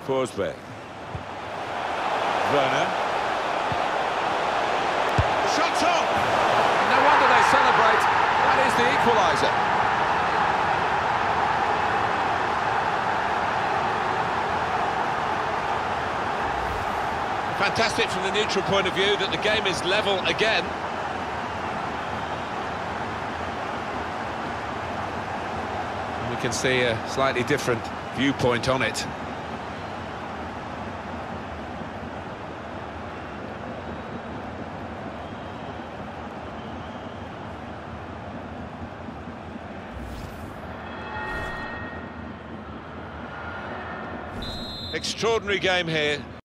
Forsberg. Werner. Shots on! No wonder they celebrate. That is the equaliser. Fantastic from the neutral point of view that the game is level again. And we can see a slightly different viewpoint on it. Extraordinary game here.